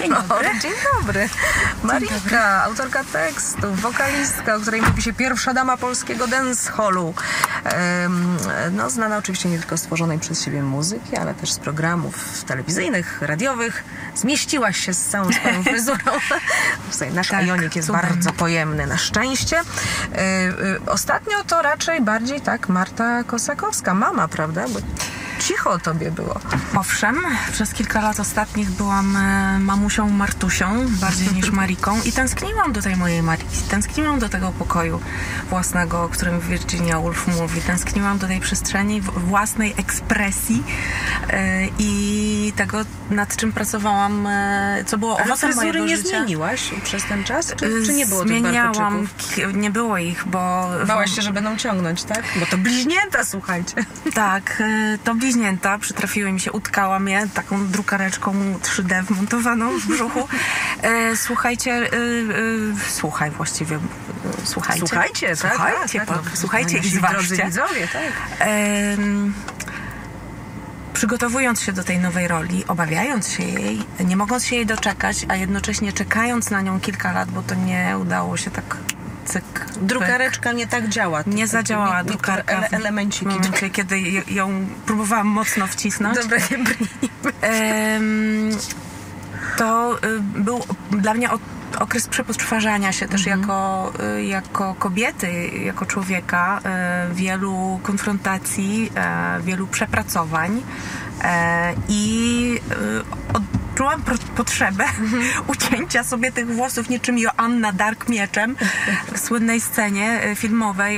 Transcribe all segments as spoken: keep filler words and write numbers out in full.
Dzień dobry. O, dzień dobry. Marika, autorka tekstów, wokalistka, o której mówi się pierwsza dama polskiego dancehallu. Um, no, znana oczywiście nie tylko z tworzonej przez siebie muzyki, ale też z programów telewizyjnych, radiowych. Zmieściłaś się z całą swoją fryzurą. Nasz tak, Ionik jest cudem. bardzo pojemny, na szczęście. Yy, yy, ostatnio to raczej bardziej tak Marta Kosakowska, mama, prawda? Bo cicho o tobie było. Owszem, przez kilka lat ostatnich byłam e, mamusią Martusią, bardziej niż Mariką i tęskniłam do tej mojej Mariki, tęskniłam do tego pokoju własnego, o którym Virginia Woolf mówi, tęskniłam do tej przestrzeni własnej ekspresji e, i tego, nad czym pracowałam, e, co było Ale owocem mojego nie życia. zmieniłaś przez ten czas? Czy, czy nie było Zmieniałam, tych nie było ich, bo... Bałaś się, że będą ciągnąć, tak? Bo to bliźnięta, słuchajcie. Tak, e, to bliźnięta. Przytrafiły mi się, utkałam je taką drukareczką trzy D wmontowaną w brzuchu. E, słuchajcie, e, e, słuchaj właściwie, e, słuchajcie. Słuchajcie, tak? Słuchajcie, tak, po, no, słuchajcie nasi i zważcie. drodzy widzowie, tak. E, przygotowując się do tej nowej roli, obawiając się jej, nie mogąc się jej doczekać, a jednocześnie czekając na nią kilka lat, bo to nie udało się tak cyk. Drukareczka nie tak działa. Nie zadziałała nie, drukarka ele elemenciki. w momencie, kiedy ją próbowałam mocno wcisnąć. Dobra, nie brnijmy. Ehm, to y, był dla mnie o, okres przepoczwarzania się też Mhm. jako, y, jako kobiety, jako człowieka, y, wielu konfrontacji, y, wielu przepracowań y, i y, od czułam potrzebę mhm. ucięcia sobie tych włosów niczym Joanna Dark mieczem w słynnej scenie filmowej,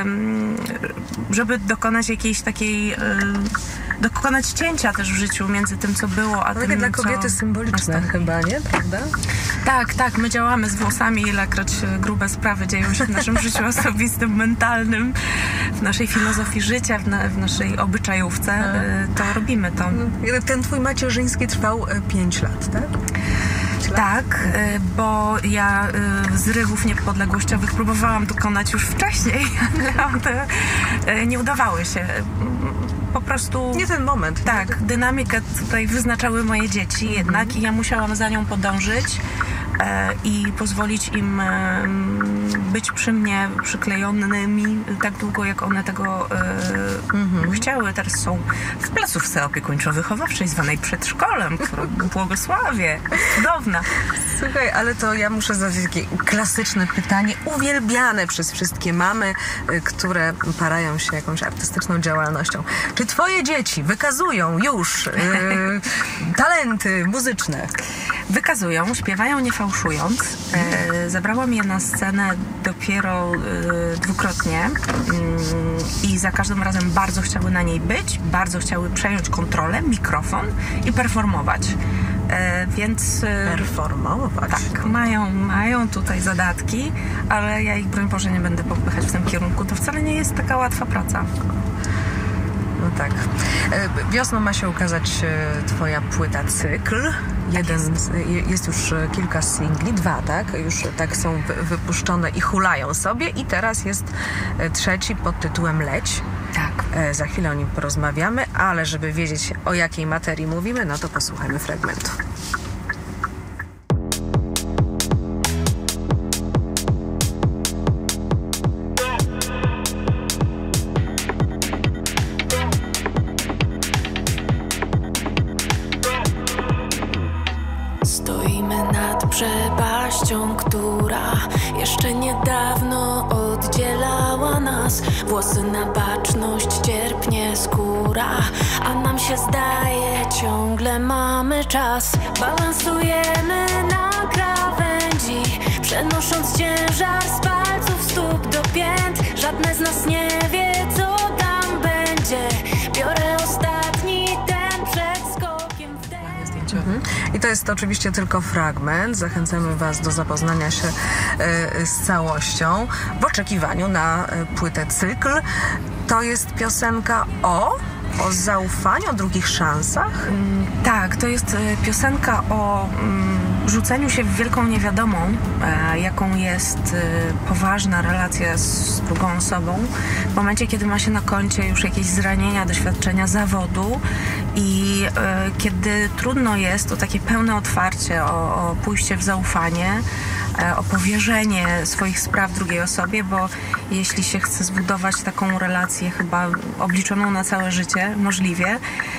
żeby dokonać jakiejś takiej, dokonać cięcia też w życiu między tym, co było, a no, tym, dla kobiety co symboliczne nastąpi. chyba, nie? Prawda? Tak, tak, my działamy z włosami, ilekroć grube sprawy dzieją się w naszym życiu osobistym, mentalnym, w naszej filozofii życia, w, na, w naszej obyczajówce, to robimy to. Ten twój macierzyński trwał pięć lat, tak? Tak, bo ja zrywów niepodległościowych próbowałam dokonać już wcześniej, ale one nie udawały się. Po prostu... Nie ten moment. Tak, nie? Dynamikę tutaj wyznaczały moje dzieci mhm. jednak i ja musiałam za nią podążyć e, i pozwolić im e, być przy mnie przyklejonymi tak długo, jak one tego e, mhm. chciały. Teraz są w placówce opiekuńczo-wychowawczej zwanej przedszkolem, którą błogosławię. Cudowna. Słuchaj, ale to ja muszę zadać takie klasyczne pytanie, uwielbiane przez wszystkie mamy, które parają się jakąś artystyczną działalnością. Czy twoje dzieci wykazują już yy, talenty muzyczne? Wykazują, śpiewają nie fałszując. E, zabrałam je na scenę dopiero e, dwukrotnie e, i za każdym razem bardzo chciały na niej być, bardzo chciały przejąć kontrolę, mikrofon i performować. E, więc... E, performować? Tak, mają, mają tutaj zadatki, ale ja ich, broń Boże, nie będę popychać w tym kierunku. To wcale nie jest taka łatwa praca. No tak. Wiosną ma się ukazać twoja płyta cykl. Jeden, jest już kilka singli, dwa, tak? Już tak są wypuszczone i hulają sobie i teraz jest trzeci pod tytułem Leć. Tak. Za chwilę o nim porozmawiamy, ale żeby wiedzieć, o jakiej materii mówimy, no to posłuchajmy fragmentu. Przepaścią, która jeszcze niedawno oddzielała nas. Włosy na baczność, cierpnie skóra, a nam się zdaje, ciągle mamy czas. Balansujemy na krawędzi, przenosząc ciężar z palców stóp do pięt. Żadne z nas nie wie, co tam będzie. Biorę ostatni ten przed skokiem w dech. Mhm. I to jest oczywiście tylko fragment. Zachęcamy was do zapoznania się y, z całością w oczekiwaniu na y, płytę cykl. To jest piosenka o... O zaufaniu, o drugich szansach? Mm, tak, to jest y, piosenka o mm, rzuceniu się w wielką niewiadomą, e, jaką jest y, poważna relacja z drugą osobą. W momencie, kiedy ma się na koncie już jakieś zranienia, doświadczenia zawodu I y, kiedy trudno jest, to takie pełne otwarcie, o, o pójście w zaufanie, y, o powierzenie swoich spraw drugiej osobie, bo jeśli się chce zbudować taką relację chyba obliczoną na całe życie, możliwie,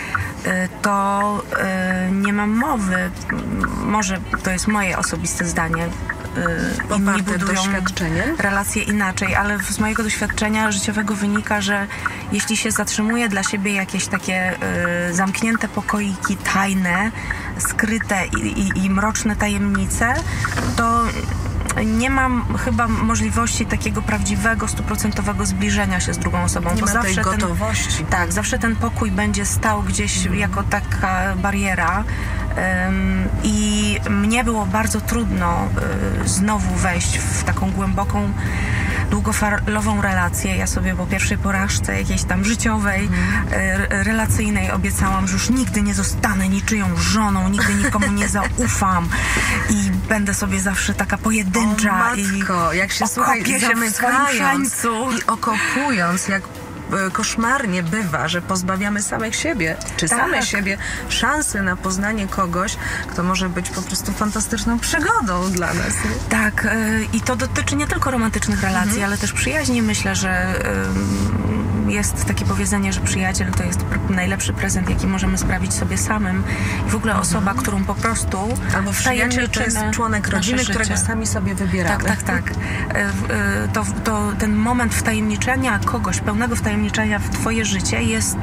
to y, nie mam mowy, może to jest moje osobiste zdanie, y, inni budują relacje inaczej, ale z mojego doświadczenia życiowego wynika, że jeśli się zatrzymuje dla siebie jakieś takie y, zamknięte pokoiki tajne, skryte i, i, i mroczne tajemnice, to nie mam chyba możliwości takiego prawdziwego, stuprocentowego zbliżenia się z drugą osobą. Nie bo ma zawsze tej gotowości. Ten, tak, zawsze ten pokój będzie stał gdzieś mm. jako taka bariera. Um, I mnie było bardzo trudno y, znowu wejść w taką głęboką, długofalową relację. Ja sobie po pierwszej porażce jakiejś tam życiowej, mm. y, relacyjnej obiecałam, że już nigdy nie zostanę niczyją żoną, nigdy nikomu nie zaufam i będę sobie zawsze taka pojedyncza. O matko, i jak się słuchaj, się zamykając i okopując, jak koszmarnie bywa, że pozbawiamy samych siebie, czy tak. same siebie szansy na poznanie kogoś, kto może być po prostu fantastyczną przygodą dla nas. Nie? Tak, yy, i to dotyczy nie tylko romantycznych relacji, mhm. ale też przyjaźni. Myślę, że yy, jest takie powiedzenie, że przyjaciel to jest najlepszy prezent, jaki możemy sprawić sobie samym. I w ogóle osoba, mhm. którą po prostu... Albo przyjaciel to jest członek rodziny, którego sami sobie wybieramy. Tak, tak, tak. Yy, yy, to, to ten moment wtajemniczenia kogoś, pełnego wtajemniczenia w twoje życie jest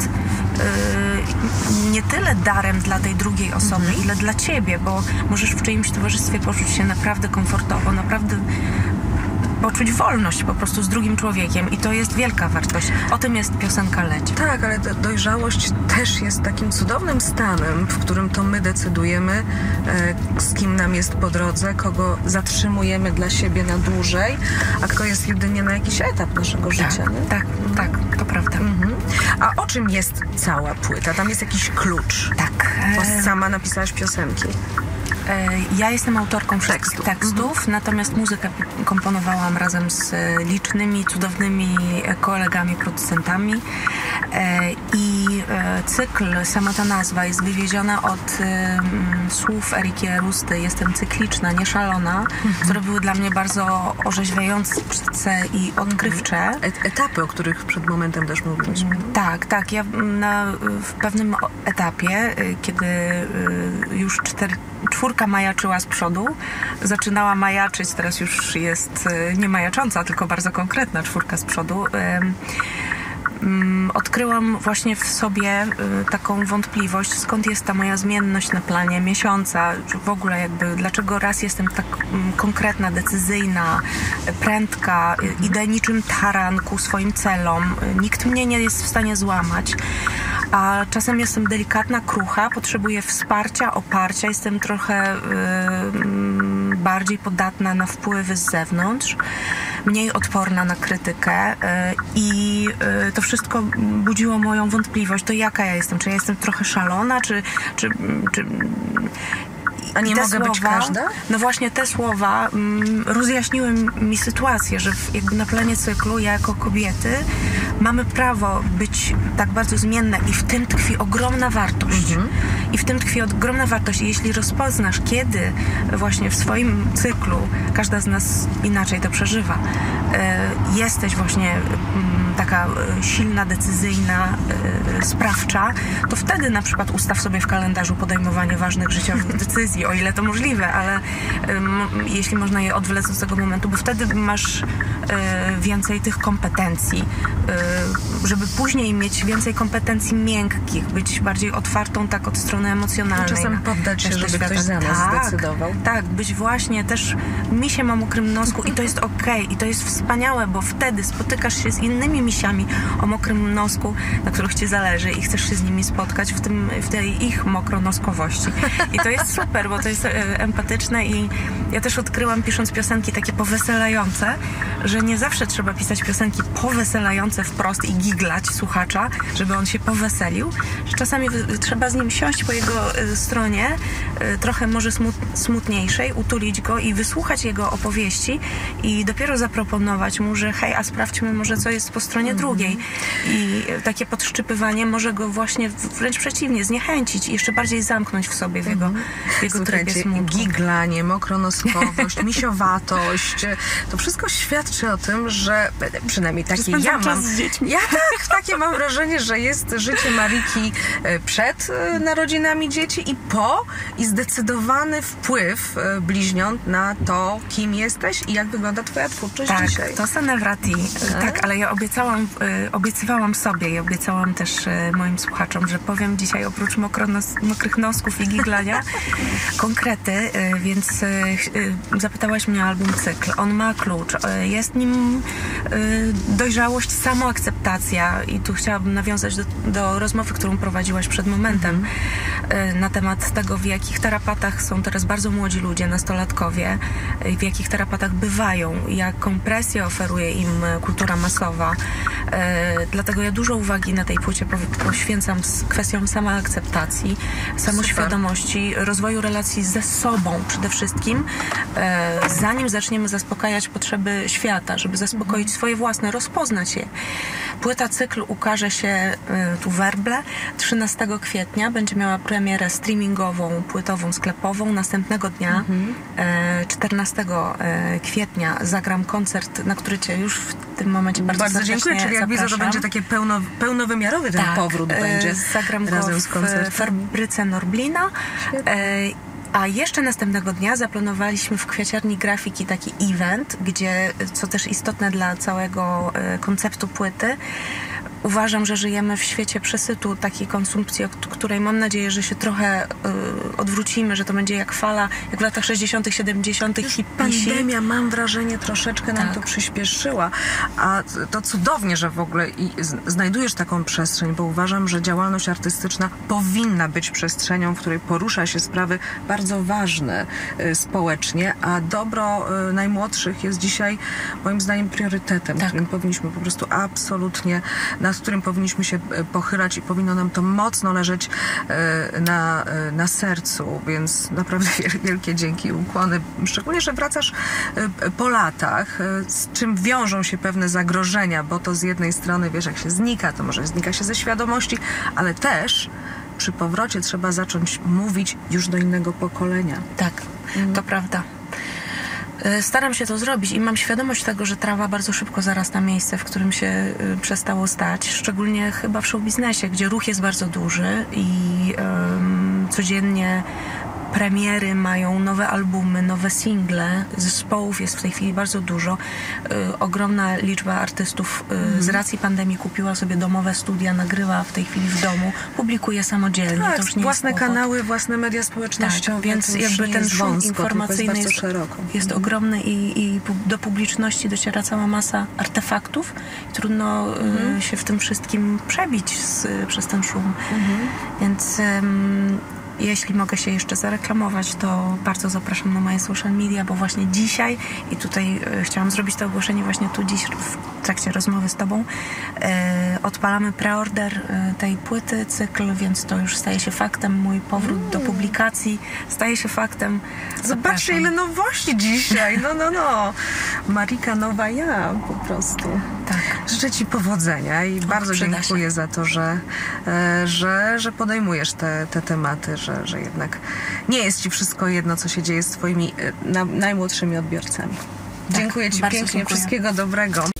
yy, nie tyle darem dla tej drugiej osoby, mhm. ile dla ciebie, bo możesz w czyimś towarzystwie poczuć się naprawdę komfortowo, naprawdę poczuć wolność po prostu z drugim człowiekiem i to jest wielka wartość. O tym jest piosenka Leć. Tak, ale dojrzałość też jest takim cudownym stanem, w którym to my decydujemy, e, z kim nam jest po drodze, kogo zatrzymujemy dla siebie na dłużej, a kto jest jedynie na jakiś etap naszego życia. Tak, nie? tak, tak, to prawda. Mhm. A o czym jest cała płyta? Tam jest jakiś klucz. Tak. Bo sama napisałaś piosenki. Ja jestem autorką Tekstu. tekstów, mhm. natomiast muzykę komponowałam razem z licznymi, cudownymi kolegami, producentami i cykl, sama ta nazwa jest wywieziona od słów Eriki Rusty. Jestem cykliczna, nie szalona, mhm. które były dla mnie bardzo orzeźwiające i odkrywcze. Etapy, o których przed momentem też mówiliśmy. Tak, tak. Ja na, w pewnym etapie, kiedy już cztery czwórka majaczyła z przodu, zaczynała majaczyć, teraz już jest nie majacząca, tylko bardzo konkretna czwórka z przodu. Odkryłam właśnie w sobie taką wątpliwość, skąd jest ta moja zmienność na planie miesiąca, czy w ogóle jakby, dlaczego raz jestem tak konkretna, decyzyjna, prędka, idę niczym taran ku swoim celom, nikt mnie nie jest w stanie złamać, a czasem jestem delikatna, krucha, potrzebuję wsparcia, oparcia, jestem trochę yy, bardziej podatna na wpływy z zewnątrz, mniej odporna na krytykę yy, i yy, to wszystko budziło moją wątpliwość, to jaka ja jestem, czy ja jestem trochę szalona, czy... czy, czy A nie mogę słowa, być każda? No właśnie te słowa mm, rozjaśniły mi sytuację, że w, jakby na planie cyklu ja jako kobiety mamy prawo być tak bardzo zmienne i w tym tkwi ogromna wartość. Mhm. I w tym tkwi ogromna wartość. I jeśli rozpoznasz, kiedy właśnie w swoim cyklu, każda z nas inaczej to przeżywa, e, jesteś właśnie m, taka silna, decyzyjna, e, sprawcza, to wtedy na przykład ustaw sobie w kalendarzu podejmowanie ważnych życiowych decyzji, o ile to możliwe, ale um, jeśli można je odwlec do tego momentu, bo wtedy masz y, więcej tych kompetencji, y, żeby później mieć więcej kompetencji miękkich, być bardziej otwartą tak od strony emocjonalnej. Czasem poddać się, żeby ktoś za nas tak, zdecydował. Tak, być właśnie też misiem o mokrym nosku i to jest okej, okay, i to jest wspaniałe, bo wtedy spotykasz się z innymi misiami o mokrym nosku, na których ci zależy i chcesz się z nimi spotkać w, tym, w tej ich mokronoskowości. I to jest super, bo to jest e, empatyczne i ja też odkryłam, pisząc piosenki takie poweselające, że nie zawsze trzeba pisać piosenki poweselające wprost i giglać słuchacza, żeby on się poweselił, że czasami wy- trzeba z nim siąść po jego y, stronie, y, trochę może smut, smutniejszej, utulić go i wysłuchać jego opowieści i dopiero zaproponować mu, że hej, a sprawdźmy może, co jest po stronie mm-hmm. drugiej. I y, takie podszczypywanie może go właśnie wręcz przeciwnie, zniechęcić i jeszcze bardziej zamknąć w sobie, w jego, mm-hmm. w jego trybie smutku. Giglanie, mokronoskowość, misiowatość, to wszystko świadczy o tym, że przynajmniej takie ja mam. Ja tak, takie mam wrażenie, że jest życie Mariki przed narodzinami dzieci i po i zdecydowany wpływ bliźniąt na to, kim jesteś i jak wygląda twoja twórczość tak, dzisiaj. To Senevrati. Tak? tak, ale ja obiecałam, obiecywałam sobie i obiecałam też moim słuchaczom, że powiem dzisiaj oprócz mokronos- mokrych nosków i giglania konkrety, więc zapytałaś mnie o album Cykl. On ma klucz. Jest nim dojrzałość, samoakceptacja i tu chciałabym nawiązać do, do rozmowy, którą prowadziłaś przed momentem mm-hmm. na temat tego, w jakich tarapatach są teraz bardzo młodzi ludzie, nastolatkowie, w jakich tarapatach bywają, jaką presję oferuje im kultura masowa. Dlatego ja dużo uwagi na tej płycie poświęcam z kwestią samoakceptacji, samoświadomości, Super. rozwoju relacji ze sobą przede wszystkim, zanim zaczniemy zaspokajać potrzeby świata, żeby zaspokoić mm-hmm. swoje własne, rozpoznać je. Płyta Cykl ukaże się tu werble trzynastego kwietnia. Będzie miała premierę streamingową, płytową, sklepową. Następnego dnia, mm-hmm. czternastego kwietnia, zagram koncert, na który cię już w tym momencie bardzo, bardzo dziękuję. Czyli jak widzę, to będzie takie pełno, pełnowymiarowy ten tak, powrót będzie zagram razem go z koncertem. w fabryce Norblina. A jeszcze następnego dnia zaplanowaliśmy w Kwiaciarni Grafiki taki event, gdzie, co też istotne dla całego konceptu płyty, uważam, że żyjemy w świecie przesytu takiej konsumpcji, od której mam nadzieję, że się trochę y, odwrócimy, że to będzie jak fala, jak w latach sześćdziesiątych, siedemdziesiątych hipisi. Pandemia, mam wrażenie, troszeczkę nam tak. to przyspieszyła. A to cudownie, że w ogóle i znajdujesz taką przestrzeń, bo uważam, że działalność artystyczna powinna być przestrzenią, w której porusza się sprawy bardzo ważne y, społecznie, a dobro y, najmłodszych jest dzisiaj moim zdaniem priorytetem, tak. którym powinniśmy po prostu absolutnie nad którym powinniśmy się pochylać i powinno nam to mocno leżeć na, na sercu, więc naprawdę wielkie dzięki i ukłony. Szczególnie, że wracasz po latach, z czym wiążą się pewne zagrożenia, bo to z jednej strony, wiesz, jak się znika, to może znika się ze świadomości, ale też przy powrocie trzeba zacząć mówić już do innego pokolenia. Tak, mhm. to prawda. Staram się to zrobić i mam świadomość tego, że trawa bardzo szybko zarasta miejsce, w którym się y, przestało stać, szczególnie chyba w showbiznesie, gdzie ruch jest bardzo duży i y, codziennie premiery mają nowe albumy, nowe single, zespołów jest w tej chwili bardzo dużo. Y, ogromna liczba artystów y, mm. z racji pandemii kupiła sobie domowe studia, nagrywa w tej chwili w domu, publikuje samodzielnie. Tak, to już nie własne jest kanały, własne media społecznościowe. Tak, więc jakby ten szum wąsko, informacyjny jest, jest, szeroko. jest mm. ogromny i, i do publiczności dociera cała masa artefaktów. Trudno mm. y, się w tym wszystkim przebić z, przez ten szum. Mm. Więc ym, jeśli mogę się jeszcze zareklamować, to bardzo zapraszam na moje social media, bo właśnie dzisiaj, i tutaj e, chciałam zrobić to ogłoszenie właśnie tu dziś w trakcie rozmowy z tobą, e, odpalamy preorder e, tej płyty, cykl, więc to już staje się faktem. Mój powrót mm. do publikacji staje się faktem. Zobaczcie, zapraszam. Ile nowości dzisiaj. No, no, no. Marika nowa ja po prostu. Tak. Życzę ci powodzenia i o, bardzo dziękuję się. za to, że, e, że, że podejmujesz te, te tematy, że, że jednak nie jest ci wszystko jedno, co się dzieje z twoimi e, na, najmłodszymi odbiorcami. Tak, dziękuję ci pięknie, dziękuję. Wszystkiego dobrego.